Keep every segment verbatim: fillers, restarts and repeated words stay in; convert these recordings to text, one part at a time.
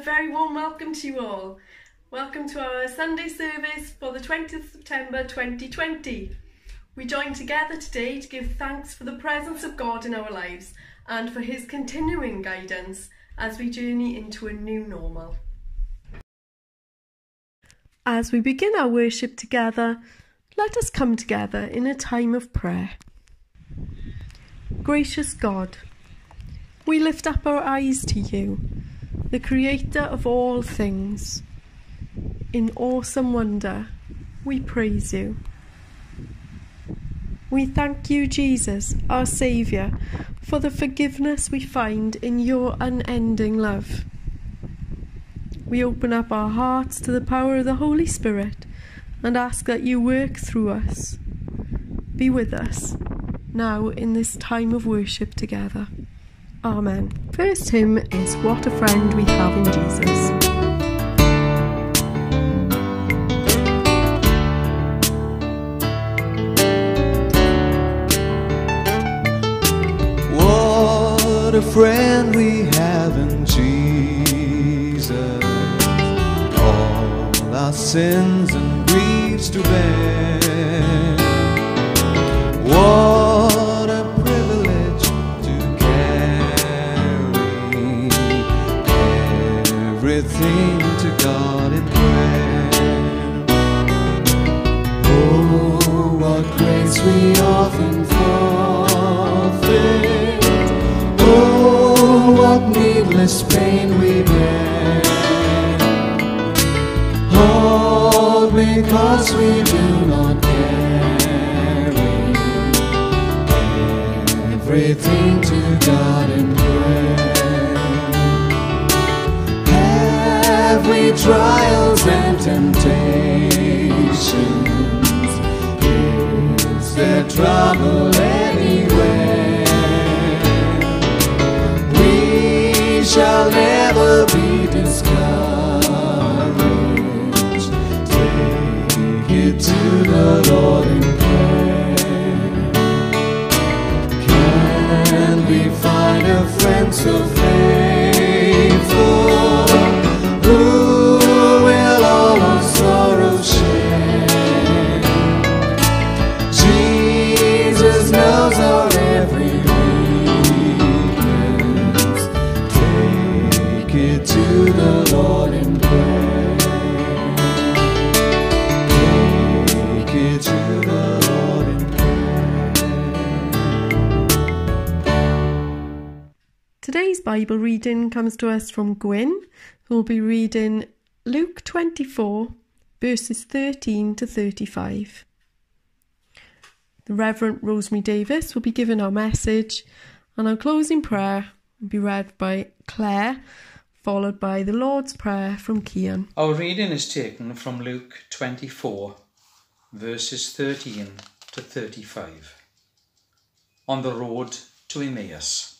very warm welcome to you all. Welcome to our Sunday service for the twentieth of September twenty twenty. We join together today to give thanks for the presence of God in our lives and for his continuing guidance as we journey into a new normal. As we begin our worship together, let us come together in a time of prayer. Gracious God, we lift up our eyes to you, the Creator of all things. In awesome wonder, we praise you. We thank you, Jesus, our Saviour, for the forgiveness we find in your unending love. We open up our hearts to the power of the Holy Spirit and ask that you work through us. Be with us now in this time of worship together. Amen. First hymn is What a Friend We Have in Jesus. What a friend we have in Jesus, all our sins and griefs to bear. What a privilege to carry everything to God in prayer. Oh, what grace we often forfeit. Oh, what needless pain we bear, all because we do not carry everything to God in prayer. Every trials and temptations, is there trouble anywhere? Shall never be discouraged. Take it to the Lord in prayer. Can we find a friend so faithful, who will all our sorrows share? Jesus knows our every to the Lord in prayer. Take it to the Lord in prayer. Today's Bible reading comes to us from Gwyn, who will be reading Luke twenty-four, verses thirteen to thirty-five. The Reverend Rosemary Davis will be giving our message, and our closing prayer will be read by Claire, followed by the Lord's Prayer from Kian. Our reading is taken from Luke twenty-four, verses thirteen to thirty-five. On the road to Emmaus.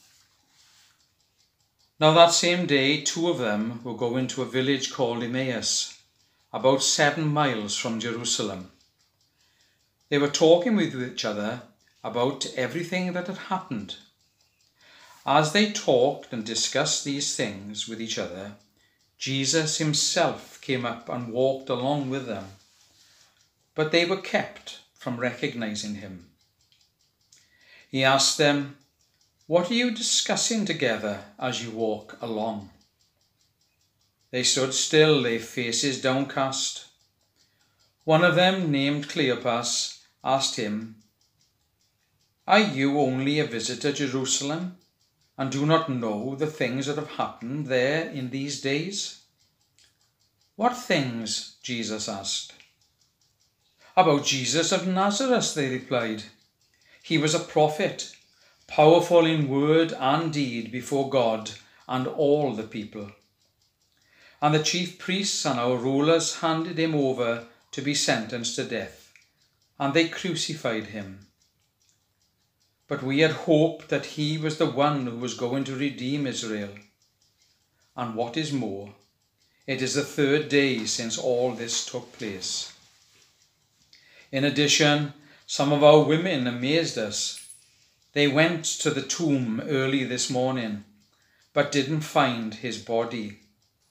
Now that same day, two of them were going to a village called Emmaus, about seven miles from Jerusalem. They were talking with each other about everything that had happened. As they talked and discussed these things with each other, Jesus himself came up and walked along with them, but they were kept from recognizing him. He asked them, "What are you discussing together as you walk along?" They stood still, their faces downcast. One of them, named Cleopas, asked him, "Are you only a visitor to Jerusalem, and do not know the things that have happened there in these days?" "What things?" Jesus asked. "About Jesus of Nazareth," they replied. "He was a prophet, powerful in word and deed before God and all the people. And the chief priests and our rulers handed him over to be sentenced to death, and they crucified him. But we had hoped that he was the one who was going to redeem Israel. And what is more, it is the third day since all this took place. In addition, some of our women amazed us. They went to the tomb early this morning, but didn't find his body.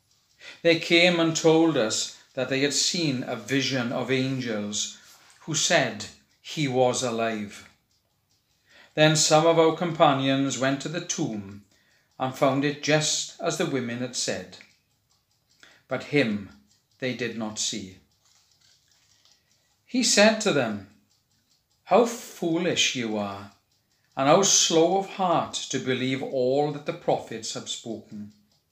They came and told us that they had seen a vision of angels who said he was alive. Then some of our companions went to the tomb and found it just as the women had said, but him they did not see. He said to them, "How foolish you are, and how slow of heart to believe all that the prophets have spoken.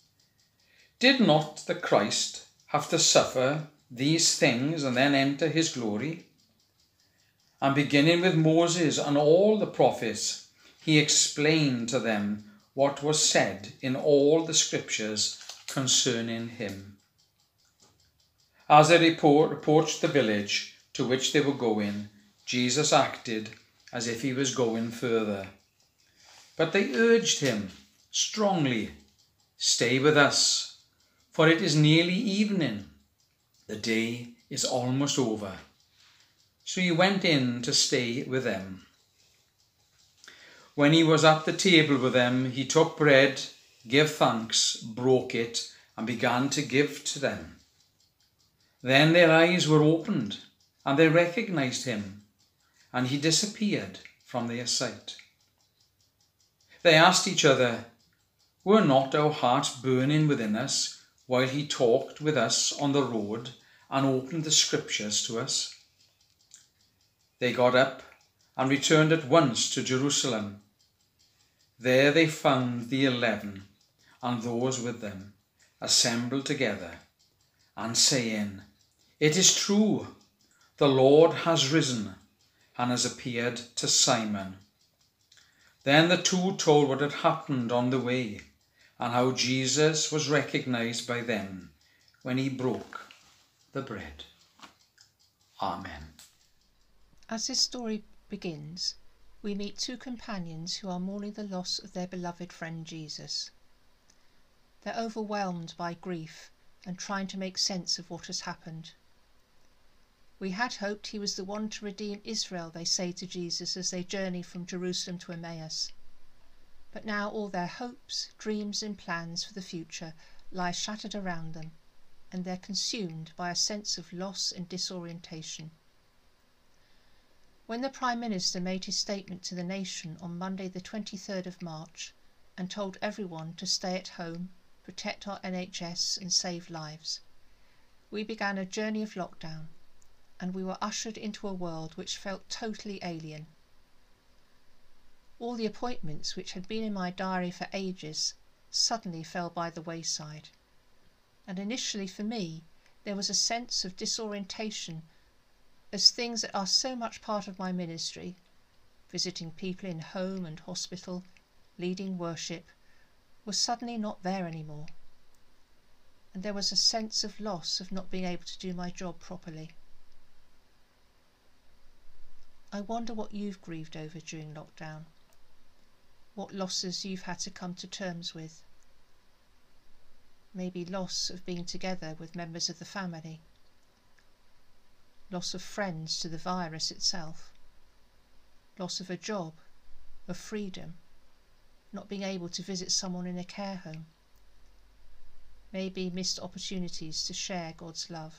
Did not the Christ have to suffer these things and then enter his glory?" And beginning with Moses and all the prophets, he explained to them what was said in all the scriptures concerning him. As they report, approached the village to which they were going, Jesus acted as if he was going further. But they urged him strongly, "Stay with us, for it is nearly evening. The day is almost over." So he went in to stay with them. When he was at the table with them, he took bread, gave thanks, broke it, and began to give to them. Then their eyes were opened, and they recognized him, and he disappeared from their sight. They asked each other, "Were not our hearts burning within us while he talked with us on the road and opened the scriptures to us?" They got up and returned at once to Jerusalem. There they found the eleven and those with them assembled together and saying, "It is true, the Lord has risen and has appeared to Simon." Then the two told what had happened on the way and how Jesus was recognized by them when he broke the bread. Amen. As this story begins, we meet two companions who are mourning the loss of their beloved friend Jesus. They're overwhelmed by grief and trying to make sense of what has happened. "We had hoped he was the one to redeem Israel," they say to Jesus as they journey from Jerusalem to Emmaus. But now all their hopes, dreams and plans for the future lie shattered around them, and they're consumed by a sense of loss and disorientation. When the Prime Minister made his statement to the nation on Monday the twenty-third of March and told everyone to stay at home, protect our N H S and save lives, we began a journey of lockdown, and we were ushered into a world which felt totally alien. All the appointments which had been in my diary for ages suddenly fell by the wayside, and initially for me there was a sense of disorientation as things that are so much part of my ministry, visiting people in home and hospital, leading worship, were suddenly not there anymore, and there was a sense of loss of not being able to do my job properly. I wonder what you've grieved over during lockdown, what losses you've had to come to terms with. Maybe loss of being together with members of the family, loss of friends to the virus itself, loss of a job, of freedom, not being able to visit someone in a care home, maybe missed opportunities to share God's love.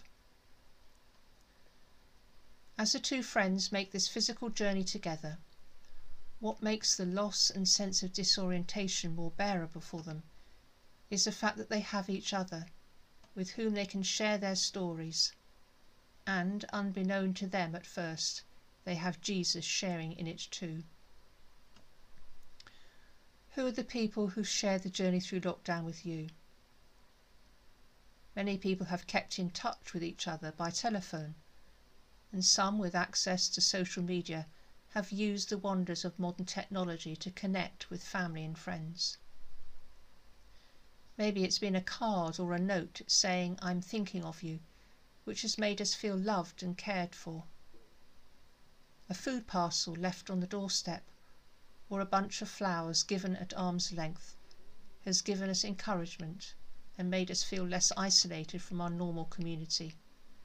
As the two friends make this physical journey together, what makes the loss and sense of disorientation more bearable for them is the fact that they have each other, with whom they can share their stories, and, unbeknown to them at first, they have Jesus sharing in it too. Who are the people who share the journey through lockdown with you? Many people have kept in touch with each other by telephone, and some with access to social media have used the wonders of modern technology to connect with family and friends. Maybe it's been a card or a note saying "I'm thinking of you," which has made us feel loved and cared for. A food parcel left on the doorstep or a bunch of flowers given at arm's length has given us encouragement and made us feel less isolated from our normal community.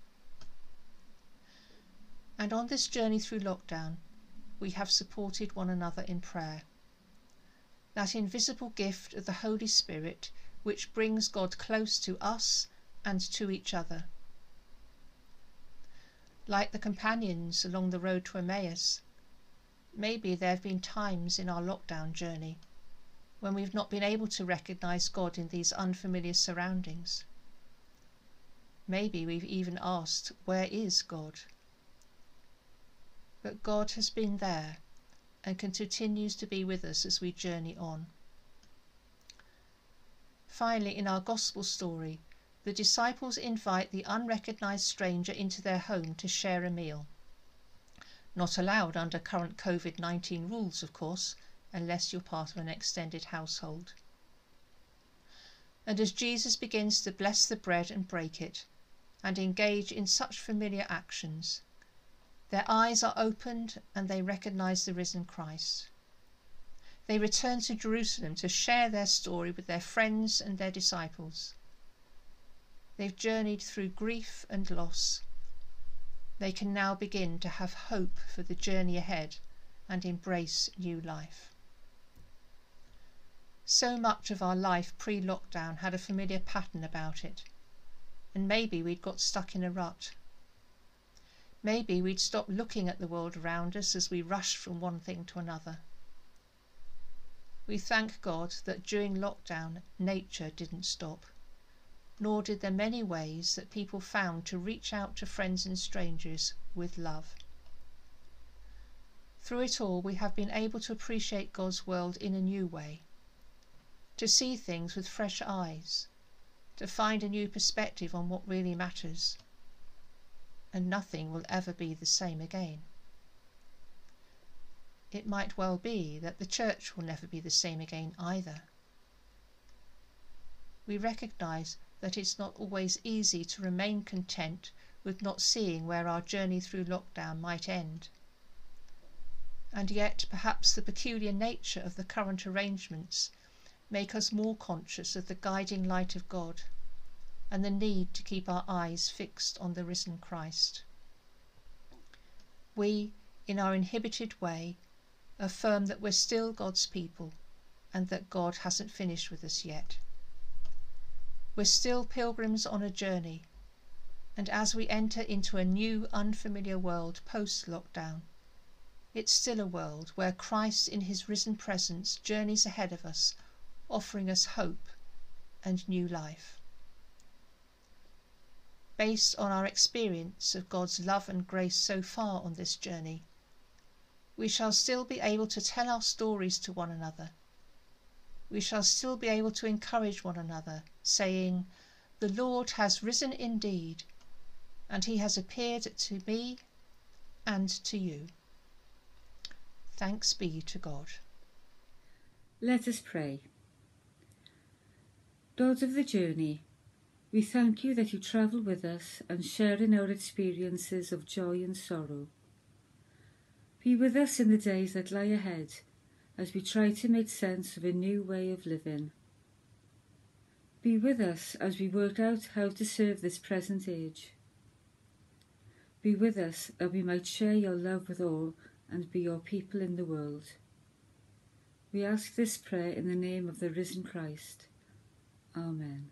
And on this journey through lockdown, we have supported one another in prayer. That invisible gift of the Holy Spirit which brings God close to us and to each other. Like the companions along the road to Emmaus, maybe there have been times in our lockdown journey when we've not been able to recognise God in these unfamiliar surroundings. Maybe we've even asked, where is God? But God has been there and continues to be with us as we journey on. Finally, in our Gospel story, the disciples invite the unrecognised stranger into their home to share a meal. Not allowed under current COVID nineteen rules, of course, unless you're part of an extended household. And as Jesus begins to bless the bread and break it, and engage in such familiar actions, their eyes are opened and they recognise the risen Christ. They return to Jerusalem to share their story with their friends and their disciples. They've journeyed through grief and loss. They can now begin to have hope for the journey ahead and embrace new life. So much of our life pre-lockdown had a familiar pattern about it, and maybe we'd got stuck in a rut. Maybe we'd stopped looking at the world around us as we rushed from one thing to another. We thank God that during lockdown nature didn't stop, nor did the many ways that people found to reach out to friends and strangers with love. Through it all, we have been able to appreciate God's world in a new way, to see things with fresh eyes, to find a new perspective on what really matters, and nothing will ever be the same again. It might well be that the church will never be the same again either. We recognise that it's not always easy to remain content with not seeing where our journey through lockdown might end. And yet perhaps the peculiar nature of the current arrangements make us more conscious of the guiding light of God and the need to keep our eyes fixed on the risen Christ. We, in our inhibited way, affirm that we're still God's people and that God hasn't finished with us yet. We're still pilgrims on a journey, and as we enter into a new, unfamiliar world post-lockdown, it's still a world where Christ in his risen presence journeys ahead of us, offering us hope and new life. Based on our experience of God's love and grace so far on this journey, we shall still be able to tell our stories to one another. We shall still be able to encourage one another, saying, "The Lord has risen indeed, and he has appeared to me and to you." Thanks be to God. Let us pray. Lord of the journey, we thank you that you travel with us and share in our experiences of joy and sorrow. Be with us in the days that lie ahead as we try to make sense of a new way of living. Be with us as we work out how to serve this present age. Be with us that we might share your love with all and be your people in the world. We ask this prayer in the name of the risen Christ. Amen.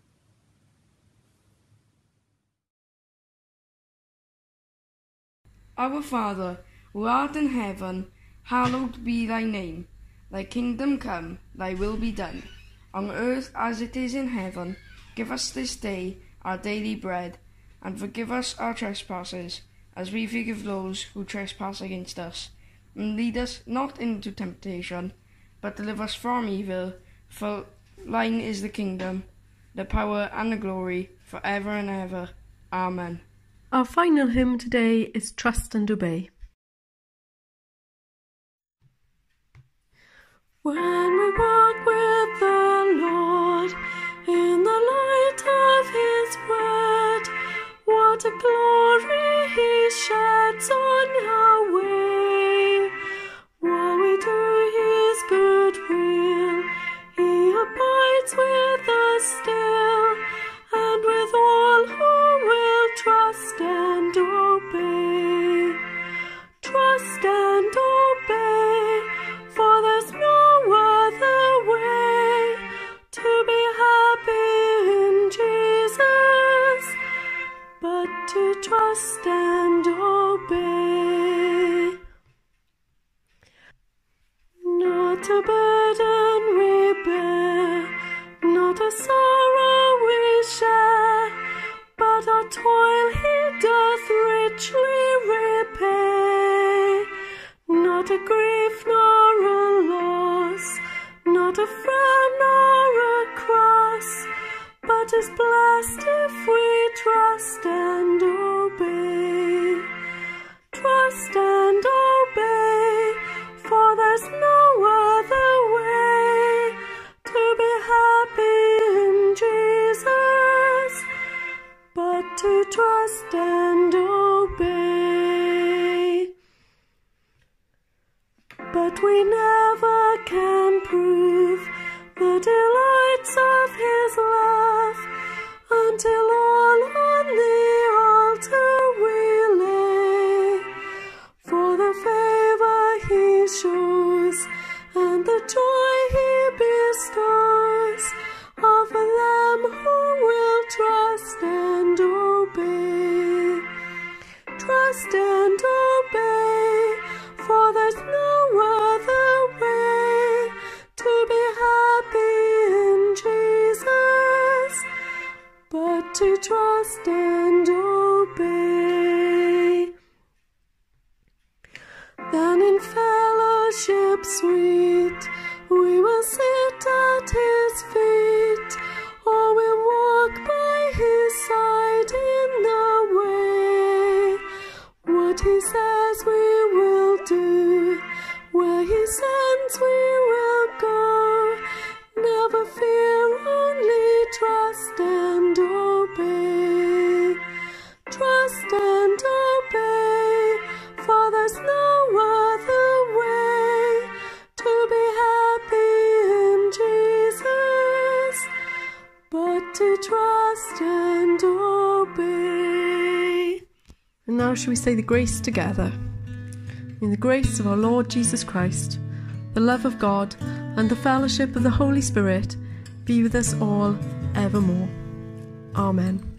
Our Father, who art in heaven, hallowed be thy name. Thy kingdom come, thy will be done, on earth as it is in heaven. Give us this day our daily bread, and forgive us our trespasses, as we forgive those who trespass against us. And lead us not into temptation, but deliver us from evil. For thine is the kingdom, the power and the glory, for ever and ever. Amen. Our final hymn today is Trust and Obey. When we walk with the Lord in the light of his word, what a glory he sheds on our way. While we do his good will, he abides with us still, and with all who will trust and obey. Trust and obey, for there's no other way to be happy in Jesus. and obey. Not a burden we bear, not a sorrow we share, but our toil he doth richly repay. Not a grief nor a loss, not a frown nor a cross, but is blessed if we trust and obey. Trust and obey, for there's no other way to be happy in Jesus, but to trust and obey. But we never can prove the delights of his love until all on the altar we lay. For the favour he shows and the joy he bestows are for them who will trust and obey. Trust and obey, for there's no other way to be happy in Jesus, but to trust and obey. Then in fellowship sweet we will sit at his feet, or we'll walk by his side in the way. What he says we will do, where he sends we will go. Never fear, only trust and obey. Trust and obey, for there's no other way to be happy in Jesus, but to trust and obey. And now shall we say the grace together? In the grace of our Lord Jesus Christ, the love of God, and the fellowship of the Holy Spirit be with us all evermore. Amen.